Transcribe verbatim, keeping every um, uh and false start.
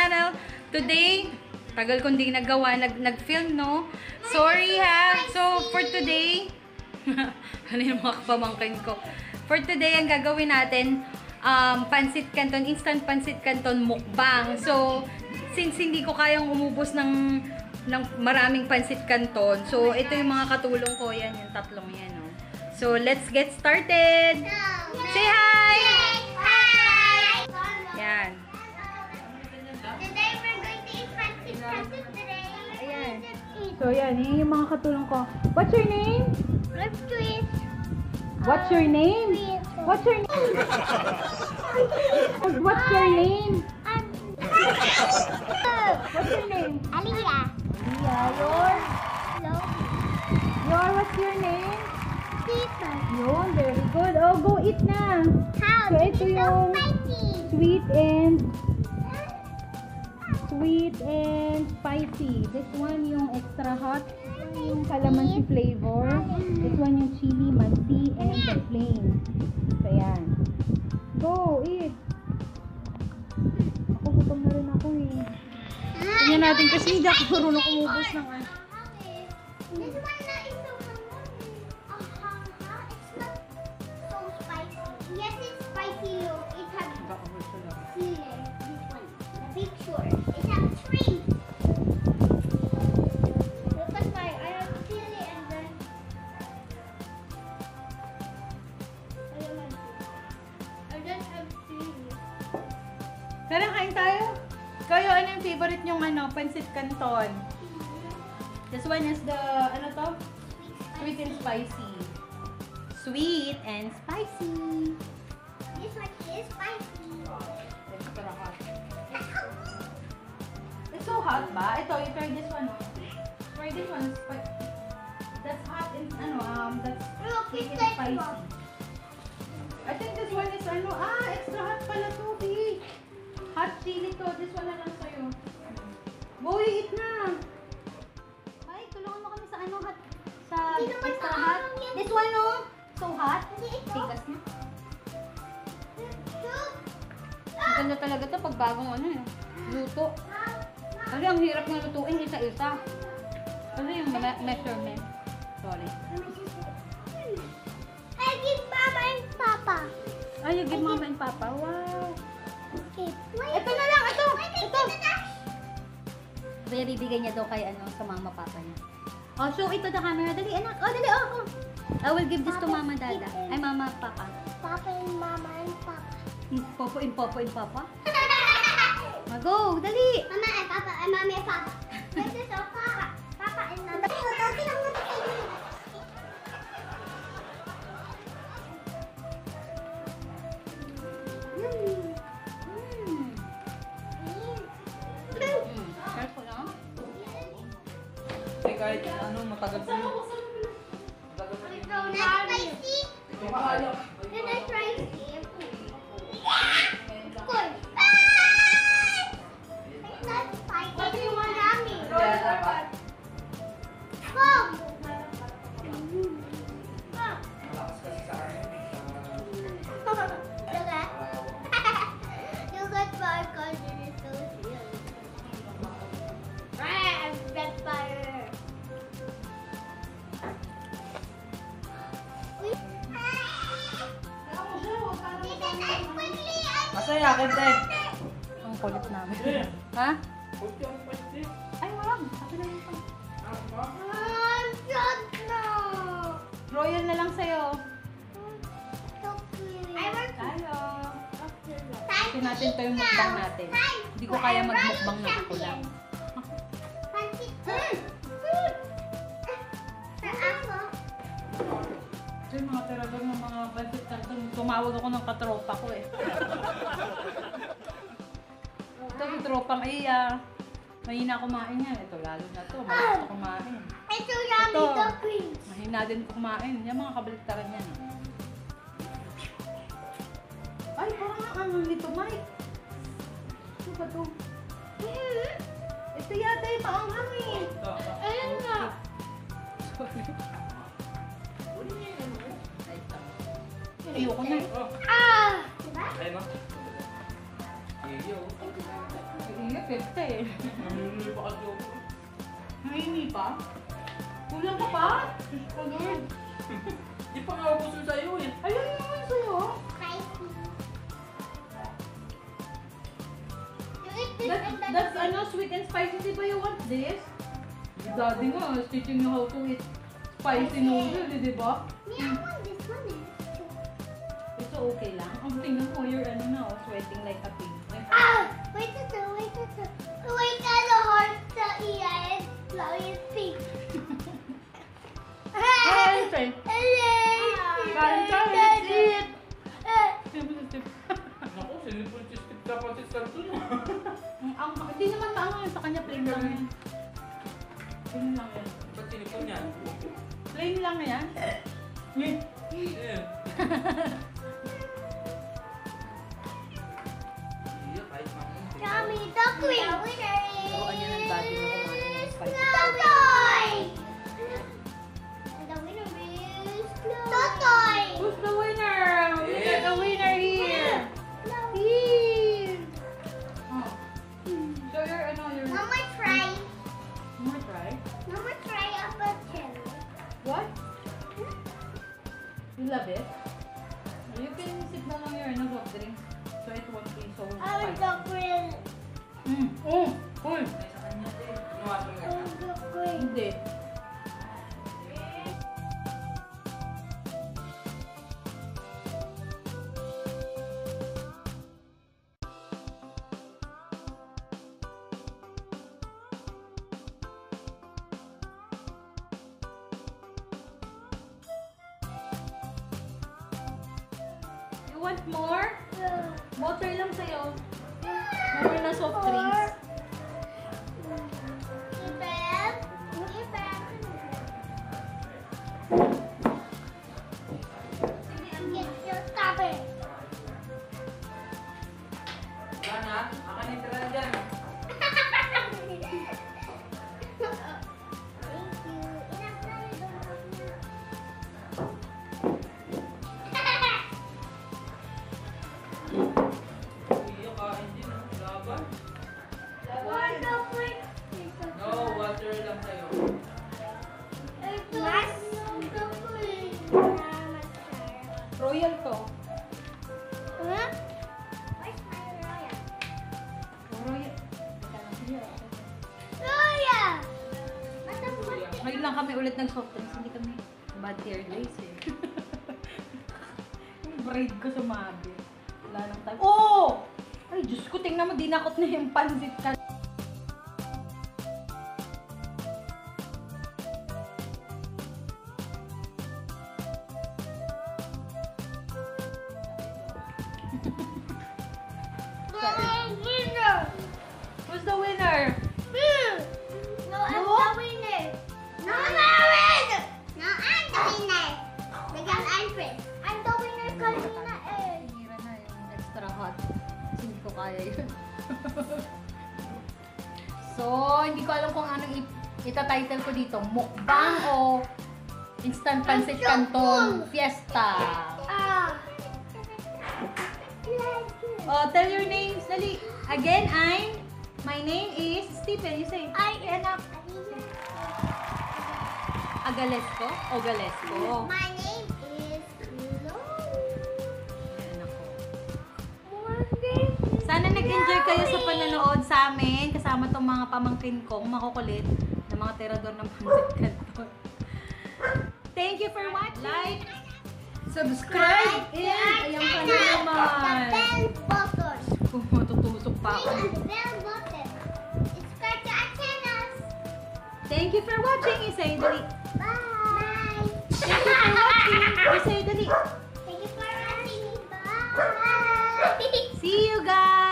channel. Today, tagal kong di nagawa, nag, nag-film, no? Sorry ha. So, for today, ano yung mga kapamangkin ko? For today, ang gagawin natin, um, Pancit Canton, instant Pancit Canton Mukbang. So, since hindi ko kayang umubos ng, ng maraming Pancit Canton, so, ito yung mga katulong ko. Yan, yung tatlong yan, no? So, let's get started! Say hi! Hi! Yan. Today we're going to eat Pancit Canton today. Ayan. So, yan. Yan yung mga katulong ko. What's your name? Let's do it. What's your name? What's your name? What's your name? Um, What's your name? Aliyah. Yeah, your? Hello. Your, what's your name? Tita. Yun, very good. Oh, go eat na. How? So, ito This is so yung spicy. sweet and sweet and spicy. This one yung extra hot, yung calamansi flavor. This one yung chili, mansi, and the plain. So, yan. Go, eat. Ako, gutom na rin ako eh. Tingnan natin kasi hindi ako marunong umubos ng ano. This one na is so uh, uh, it's not so spicy. Yes, it's spicy. Look, it has chili. This one, the picture. It has three. Look at my. I have chili and then. I don't have chili. I just have chili. Tara, kain tayo. Kayo, ano yung favorite nyong ano, Pancit Canton? This one is the, ano to? Sweet and spicy. Sweet and spicy. This one is spicy. Extra hot. It's so hot ba? Ito, you try this one. Try this one. Spi- That's hot and, ano, um, that's Look, sweet it's and like spicy. one. I think this one is, ano, ah, extra hot pala to, B. Hot chili to. This one na lang sa'yo. Boy, eat na. Ay, tulungan mo kami sa ano, hot, sa Hindi naman extra sa hot. anong yan. This one, no? So hot. Hindi ito. Tigas na. Look. Ang ganda talaga to pag bagong ano eh. Luto. Kasi ang hirap ng lutuin isa-isa. Kasi yung me- measurement. Sorry. I give Mama and Papa. Ay, you give mama and papa. Wow. Okay. Ito na lang, ito. Ito. Ito. Kaya bibigay niya daw kay ano, sa mama papa niya. Oh, show ito the camera. Dali, anak. Oh, dali. Oh, oh. I will give this to mama, dada. Ay, mama, papa. Papa and Mama and Papa. Popo in popo in papa. Ah, go, dali. Mama and Papa and Mama and Papa. This is our Papa. Papa and Mama. Careful, ah. Eh, kahit ano, matagal po yun. Matagal po yun. That's spicy. Kumakain. Then I try it. Good. It's not spicy. You want yummy. Come. Malakas kasi sa akin. Look at. Look at my cousin is so cute. Ah, red fire. Masaya, kente. Ang kulit namin. Ha? Kunti ang pwede. Ay, wag. Sabi na ito. Ah, shut now. Royal na lang sa'yo. So cute. I want Tayo. Time Kasi natin ito yung mukbang natin. Hindi ko kaya magmukbang na ako lang. Pancit. Mm. Food. Sa ako. So yung mga talagang ng mga Pancit Canton, tumawag ako ng katropa ko eh. Ito yung tropang ay, ah, mahina kumain yan. Ito lalo na to, mahina kumain. Ito yummy Ito. the cream. Mahina din kumain. Yan mga kabaliktaran yan. ah. Ay, parang ang ano nito, Mike. Ano ba to? Mm. Ito yata yung maanghang eh. Ayun nga. Sorry. Ayoko na. Ah! Diba? Ayun mo. Iyo. Ngayon, fifty eh. Nangingi pa kasi ako. Nangingi pa? Kulang ka pa? Ayun. Di pa nga ako gusto sa'yo eh. Ayun naman sa'yo. Spicy. You eat this That, and then that's ano, sweet and spicy. Di ba you want this? Daddy nga, is teaching you how to eat spicy noodle, di ba? Yeah, I want this one. eh. Ito okay lang. Ang tingnan mo, you're ano na, oh, sweating like a pig. Like, Ah! Wait a minute, wait a minute. Wait a hard sa iya and flowy is pink. Kain tayo. Kain tayo, let's eat. Naku, sinipon cheese ka Pancit Canton. Ang, ang, hindi naman maango yun sa kanya, plain lang yan. Plain lang yan. Ba't sinipon yan? Plain lang yan. Yeah. Yeah. Iya, kahit mamon. Yummy, the queen. The winner Turuan niya ng daddy na kumain ng is spicy. Totoy. And the winner is Totoy. Who's the winner? We got the winner here. Chloe. Here. Oh. So you're, ano, you're... Mama try. More try? Mama try apple cherry. What? You love it? You can sip na lang your ano, soft drinks. So it won't be so I want spicy. the green. Mm. Oh! Uy! Ay, sa kanya din. Inuwasan I ka. want the green. Hindi. You want more? Water lang sa'yo. More na soft drinks. Ibeb. Ibeb. Get your stubborn. Wala na, akan itira na dyan. Thank you. Enough na yun. Iya, kain din. ah. Laban. What the frick? No, water lang sa'yo. Mas? The frick. Royal to. Huh? Where's my royal? Royal. Royal! Basta Royal. Ngayon lang kami ulit ng soft drinks. Hindi kami bad hair days eh. Yung braid ko sumabi. Wala nang time. Oh! Ay, Diyos ko, tingnan mo, dinakot na yung Pancit Canton. Winner! Who's the winner? No, I'm No? the winner. No, I'm the winner. No, I'm the winner. Because I'm first. I'm the winner kanina eh. Hinira na yung extra hot. Hindi ko kaya yun. So, hindi ko alam kung anong i- ita-title ko dito. Mukbang o Instant Pancit Canton Fiesta. Ah. Oh, tell your names. Dali. Again, I'm... My name is Stephen. You say. I anak. Agalesko? O Galesko? My name is Lo. Ayan ako. Morgan. Sana nag-enjoy kayo sa panonood sa amin. Kasama tong mga pamangkin kong makukulit na mga tirador ng Pancit Canton. Thank you for watching. Like, subscribe, and ayan pa na The naman. bell button. Kung matutusok pa ako. Click the bell button. Subscribe to our channels. Thank you for watching. Isay, dali. Bye. Thank you for watching. Isay, dali. Thank you for watching. Bye. See you guys.